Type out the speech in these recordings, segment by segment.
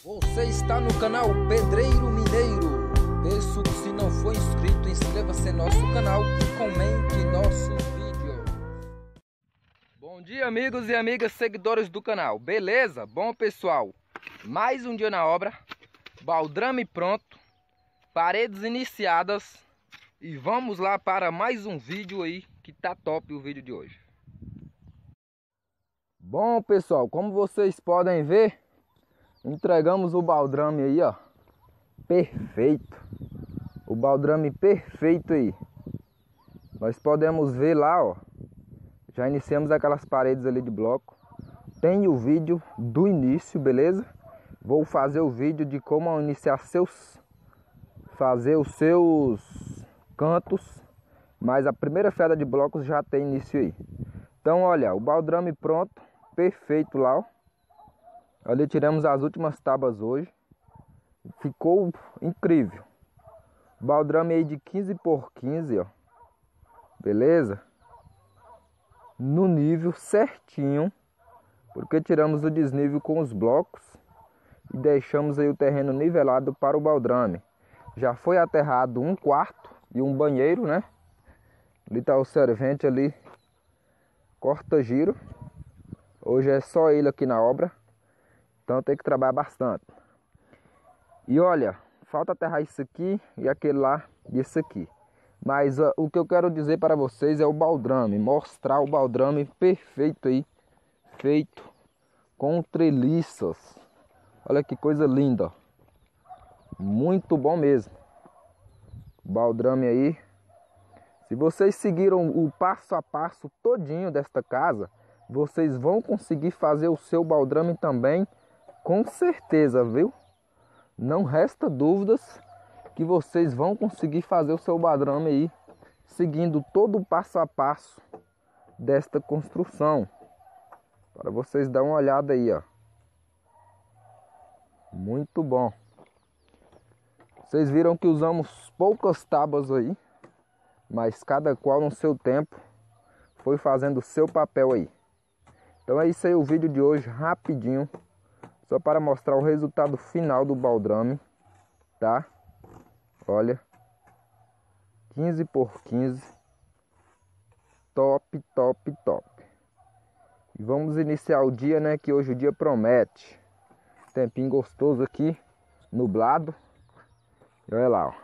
Você está no canal Pedreiro Mineiro. Peço que, se não for inscrito, inscreva-se em nosso canal e comente nosso vídeo. Bom dia, amigos e amigas seguidores do canal. Beleza? Bom, pessoal, mais um dia na obra. Baldrame pronto, paredes iniciadas. E vamos lá para mais um vídeo aí, que tá top o vídeo de hoje. Bom, pessoal, como vocês podem ver, entregamos o baldrame aí, ó. Perfeito. O baldrame perfeito aí. Nós podemos ver lá, ó. Já iniciamos aquelas paredes ali de bloco. Tem o vídeo do início, beleza? Vou fazer o vídeo de como iniciar fazer os seus cantos. Mas a primeira fenda de blocos já tem início aí. Então, olha, o baldrame pronto. Perfeito lá, ó. Ali tiramos as últimas tábuas hoje. Ficou incrível. Baldrame aí de 15 por 15, ó. Beleza? No nível certinho. Porque tiramos o desnível com os blocos. E deixamos aí o terreno nivelado para o baldrame. Já foi aterrado um quarto e um banheiro, né? Ali tá o servente ali. Corta giro. Hoje é só ele aqui na obra. Então tem que trabalhar bastante. E olha, falta aterrar isso aqui e aquele lá e esse aqui. Mas o que eu quero dizer para vocês é o baldrame. Mostrar o baldrame perfeito aí. Feito com treliças. Olha que coisa linda. Muito bom mesmo. Baldrame aí. Se vocês seguiram o passo a passo todinho desta casa, vocês vão conseguir fazer o seu baldrame também. Com certeza, viu? Não resta dúvidas que vocês vão conseguir fazer o seu baldrame aí, seguindo todo o passo a passo desta construção. Para vocês dar uma olhada aí, ó. Muito bom. Vocês viram que usamos poucas tábuas aí, mas cada qual no seu tempo foi fazendo o seu papel aí. Então é isso aí, o vídeo de hoje, rapidinho. Só para mostrar o resultado final do baldrame, tá? Olha, 15 por 15. Top, top, top. E vamos iniciar o dia, né? Que hoje o dia promete. Tempinho gostoso aqui, nublado. E olha lá, ó.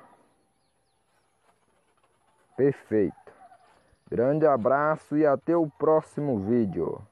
Perfeito. Grande abraço e até o próximo vídeo.